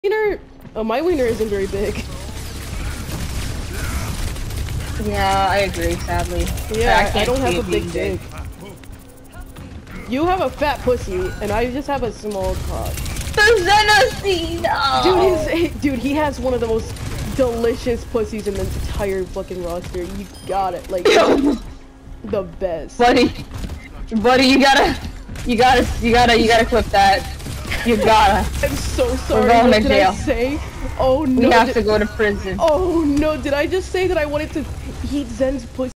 Wiener, my wiener isn't very big. Yeah, I agree, sadly. Yeah, I don't have a big dick. You have a fat pussy, and I just have a small cock. The zenussy, no! Dude, he has one of the most delicious pussies in the entire fucking roster. You got it, like, the best. Buddy, you gotta clip that. You gotta. I'm so sorry. We're going to did jail. I say? Oh no. We have to go to prison. Oh no, did I just say that I wanted to eat Zen's pussy?